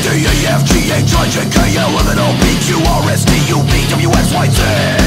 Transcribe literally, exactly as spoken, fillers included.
D E F G H I J K L M N O P Q R S T U V W X Y Z.